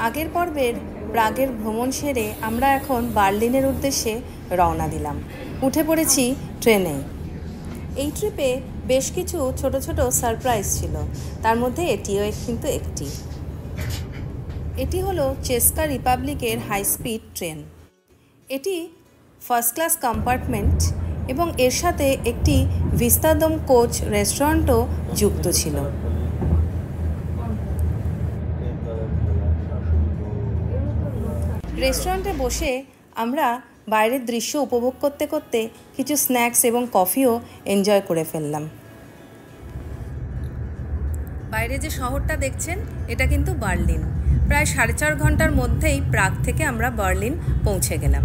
আগের পর্বের প্রাগের ভ্রমণ সেরে আমরা এখন বার্লিনের উদ্দেশ্যে রওনা দিলাম। উঠে পড়েছি ট্রেনে। এই ট্রিপে বেশ কিছু ছোট ছোট সারপ্রাইজ ছিল, তার মধ্যে এটিও কিন্তু একটি। এটি হলো চেস্কা রিপাবলিকের হাই স্পিড ট্রেন। এটি ফার্স্ট ক্লাস কম্পার্টমেন্ট এবং এর সাথে একটি ভিস্তাদম কোচ রেস্টুরেন্টও যুক্ত ছিল। রেস্টুরেন্টে বসে আমরা বাইরের দৃশ্য উপভোগ করতে করতে কিছু স্ন্যাক্স এবং কফিও এনজয় করে ফেললাম। বাইরে যে শহরটা দেখছেন এটা কিন্তু বার্লিন। প্রায় 4.5 ঘন্টার মধ্যেই প্রাগ থেকে আমরা বার্লিন পৌঁছে গেলাম।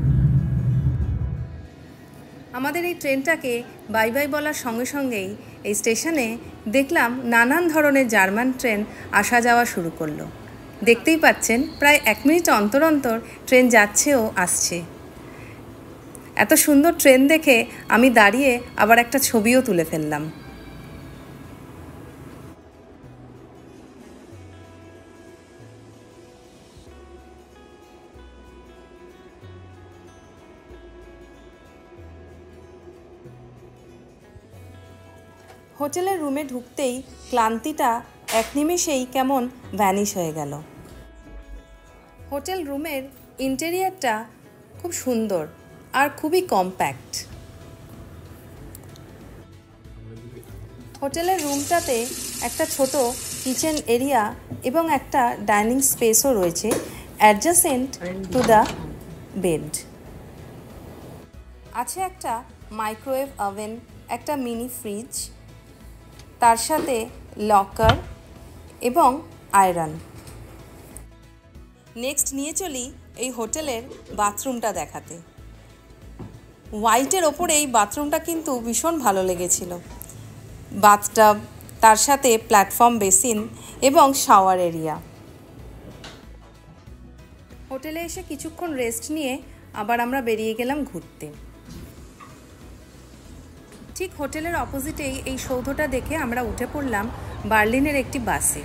আমাদের এই ট্রেনটাকে বাই বাই বলার সঙ্গে সঙ্গেই এই স্টেশনে দেখলাম নানান ধরনের জার্মান ট্রেন আসা যাওয়া শুরু করলো। দেখতেই পাচ্ছেন প্রায় 1 মিনিট অন্তর অন্তর ট্রেন যাচ্ছে ও আসছে। এত সুন্দর ট্রেন দেখে আমি দাঁড়িয়ে আবার একটা ছবিও তুলে ফেললাম। হোটেলের রুমে ঢুকতেই ক্লান্তিটা এক নিমেষেই কেমন ভ্যানিশ হয়ে গেল। হোটেল রুমের ইন্টেরিয়ারটা খুব সুন্দর আর খুবই কম্প্যাক্ট। হোটেলের রুমটাতে একটা ছোট কিচেন এরিয়া এবং একটা ডাইনিং স্পেসও রয়েছে অ্যাডজাসেন্ট টু দ্য বেড। আছে একটা মাইক্রোওয়েভ ওভেন, একটা মিনি ফ্রিজ, তার সাথে লকার এবং আয়রন। নেক্সট নিয়ে চলি এই হোটেলের বাথরুমটা দেখাতে। হোয়াইটের ওপরে এই বাথরুমটা কিন্তু ভীষণ ভালো লেগেছিল। বাথটাব, তার সাথে প্ল্যাটফর্ম বেসিন এবং শাওয়ার এরিয়া। হোটেলে এসে কিছুক্ষণ রেস্ট নিয়ে আবার আমরা বেরিয়ে গেলাম ঘুরতে। ঠিক হোটেলের অপোজিটেই এই সৌধটা দেখে আমরা উঠে পড়লাম বার্লিনের একটি বাসে।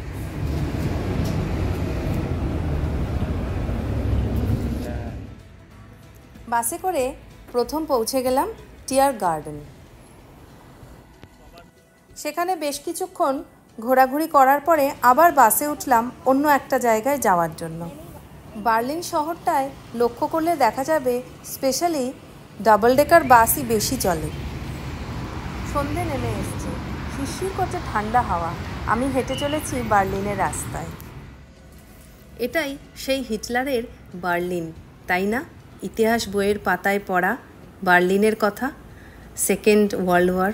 বাসে করে প্রথম পৌঁছে গেলাম টিয়ার গার্ডেন। সেখানে বেশ কিছুক্ষণ ঘোরাঘুরি করার পরে আবার বাসে উঠলাম অন্য একটা জায়গায় যাওয়ার জন্য। বার্লিন শহরটায় লক্ষ্য করলে দেখা যাবে স্পেশালি ডাবল ডেকার বাসই বেশি চলে। সন্ধে নেমে এসছে, শিরশির করছে ঠান্ডা হাওয়া। আমি হেঁটে চলেছি বার্লিনের রাস্তায়। এটাই সেই হিটলারের বার্লিন, তাই না? ইতিহাস বইয়ের পাতায় পড়া বার্লিনের কথা, সেকেন্ড ওয়ার্ল্ড ওয়ার।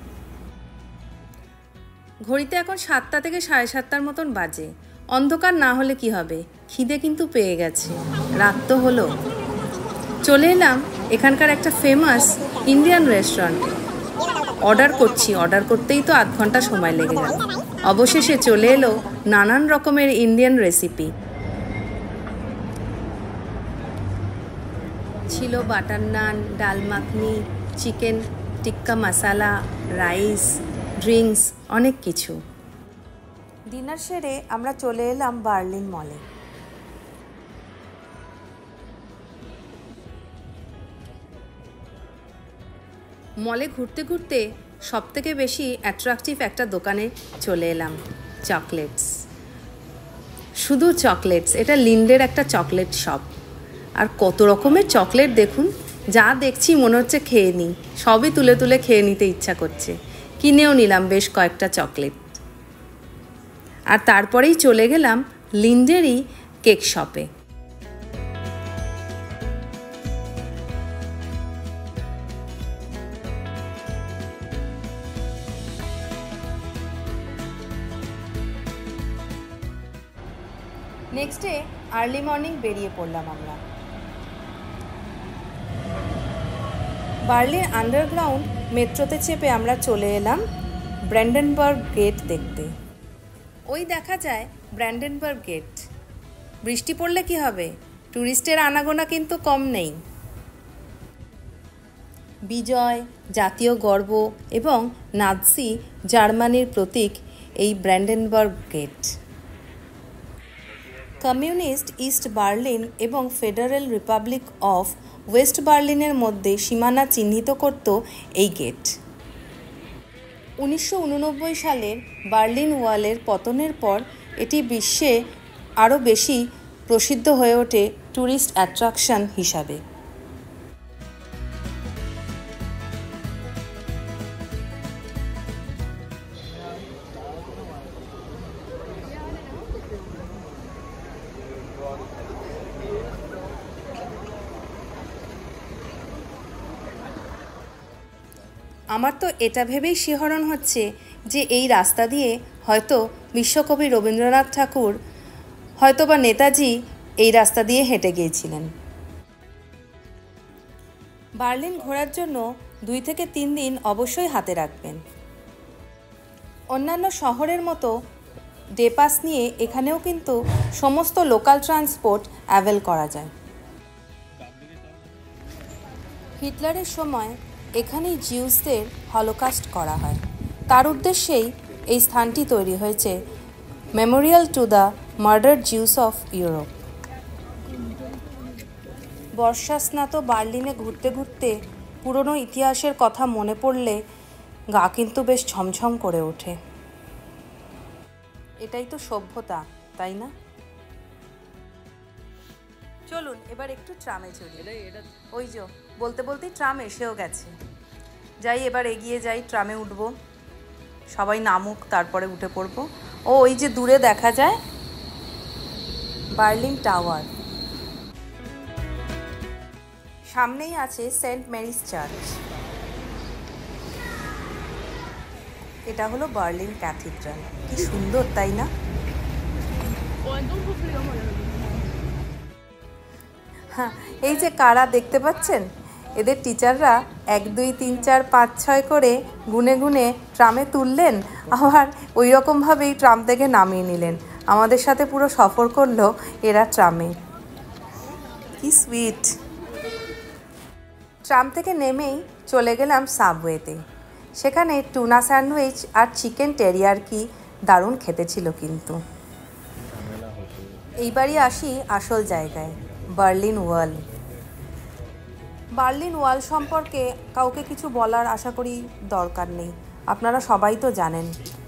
ঘড়িতে এখন 7টা থেকে 7:30 মতন বাজে। অন্ধকার না হলে কি হবে, খিদে কিন্তু পেয়ে গেছে। রাত তো হলো। চলে এলাম এখানকার একটা ফেমাস ইন্ডিয়ান রেস্টুরেন্টে। অর্ডার করতেই তো 8 ঘন্টা সময় লেগে গেল। অবশেষে চলে এলো নানান রকমের ইন্ডিয়ান রেসিপি। ছিল butter naan, dal makhani, chicken tikka masala, rice, drinks, অনেক কিছু। ডিনার সেরে আমরা চলে এলাম বার্লিন মলে। মলে ঘুরতে ঘুরতে সবথেকে বেশি অ্যাট্রাকটিভ একটা দোকানে চলে এলাম, চকলেটস। শুধু চকলেটস। এটা লিন্ডের একটা চকলেট শপ। আর কত রকমের চকলেট দেখুন, যা দেখছি মনে হচ্ছে খেয়ে নিই। সবই তুলে তুলে খেয়ে নিতে ইচ্ছা করছে। কিনেও নিলাম বেশ কয়েকটা চকলেট। আর তারপরেই চলে গেলাম লিন্ডেরই কেক শপে। নেক্সট ডে আর্লি মর্নিং বেরিয়ে পড়লাম আমরা। বার্লিন আন্ডারগ্রাউন্ড মেট্রোতে চেপে আমরা চলে এলাম ব্র্যান্ডেনবার্গ গেট দেখতে। ওই দেখা যায় ব্র্যান্ডেনবার্গ গেট। বৃষ্টি পড়লে কি হবে, ট্যুরিস্টের আনাগোনা কিন্তু কম নেই। বিজয়, জাতীয় গর্ব এবং নাৎসি জার্মানির প্রতীক এই Brandenburg Gate. Communist East Berlin এবং ফেডারেল রিপাবলিক অফ ওয়েস্ট বার্লিনের মধ্যে সীমানা চিহ্নিত করত এই গেট। 1989 সালের বার্লিন ওয়ালের পতনের পর এটি বিশ্বে আরও বেশি প্রসিদ্ধ হয়ে ওঠে ট্যুরিস্ট অ্যাট্রাকশন হিসাবে। আমার তো এটা ভেবেই শিহরণ হচ্ছে যে এই রাস্তা দিয়ে হয়তো বিশ্বকবি রবীন্দ্রনাথ ঠাকুর হয়তো বা নেতাজি এই রাস্তা দিয়ে হেঁটে গিয়েছিলেন। বার্লিন ঘোরার জন্য 2 থেকে 3 দিন অবশ্যই হাতে রাখবেন। অন্যান্য শহরের মতো ডে পাস নিয়ে এখানেও কিন্তু সমস্ত লোকাল ট্রান্সপোর্ট অ্যাভেল করা যায়। হিটলারের সময় এখানেই জিউসদের হলোকাস্ট করা হয়। তার উদ্দেশ্যেই এই স্থানটি তৈরি হয়েছে, memorial to the murdered Jews of Europe. বর্ষাস্নাত বার্লিনে ঘুরতে ঘুরতে পুরনো ইতিহাসের কথা মনে পড়লে গা কিন্তু বেশ ছমছম করে ওঠে। এটাই তো সভ্যতা, তাই না? চলুন এবার একটু ট্রামে চলি। ওই যে বলতে বলতেই ট্রাম এসেও গেছে। যাই, এবার এগিয়ে যাই, ট্রামে উঠব। সবাই নামুক, তারপরে উঠে পড়ব। ওই যে দূরে দেখা যায় বার্লিন টাওয়ার, সামনেই আছে সেন্ট মেরিস চার্চ। এটা হলো বার্লিন ক্যাথিড্রাল। কি সুন্দর, তাই না? হ্যাঁ, এই যে কারা দেখতে পাচ্ছেন, এদের টিচাররা 1 2 3 4 5 6 করে গুনে গুনে ট্রামে তুললেন, আবার ওই রকমভাবেই ট্রাম থেকে নামিয়ে নিলেন। আমাদের সাথে পুরো সফর করলো এরা ট্রামে। কি সুইট। ট্রাম থেকে নেমেই চলে গেলাম সাবওয়েতে। সেখানে টুনা স্যান্ডউইচ আর চিকেন টেরিয়ারকি দারুণ খেতে ছিল। কিন্তু এইবারই আসি আসল জায়গায়, বার্লিন ওয়াল। বার্লিন ওয়াল সম্পর্কে কাউকে কিছু বলার আশা করি দরকার নেই, আপনারা সবাই তো জানেন।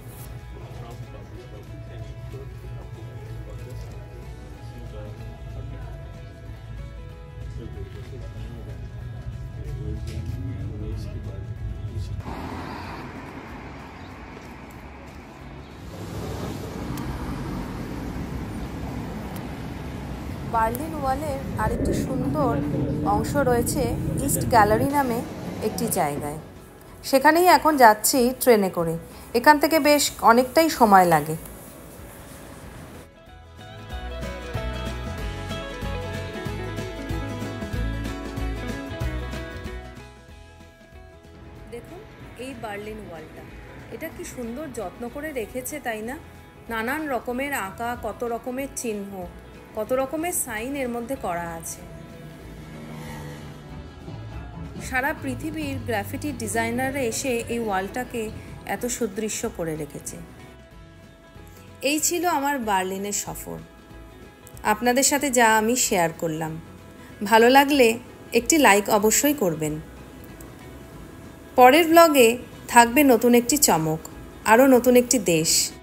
বার্লিন ওয়ালের আরেকটি সুন্দর অংশ রয়েছে ইস্ট গ্যালারি নামে একটি জায়গায়। সেখানেই এখন যাচ্ছি ট্রেনে করে। এখান থেকে বেশ অনেকটাই সময় লাগে। দেখুন এই বার্লিন ওয়ালটা, এটা কি সুন্দর যত্ন করে রেখেছে, তাই না? নানান রকমের আঁকা, কত রকমের চিহ্ন, কত রকমের সাইন এর মধ্যে করা আছে। সারা পৃথিবীর গ্রাফিটি ডিজাইনাররা এসে এই ওয়ালটাকে এত সুদৃশ্য করে রেখেছে। এই ছিল আমার বার্লিনের সফর। আপনাদের সাথে যা আমি শেয়ার করলাম, ভালো লাগলে একটি লাইক অবশ্যই করবেন। পরের ব্লগে থাকবে নতুন একটি চমক, আরও নতুন একটি দেশ।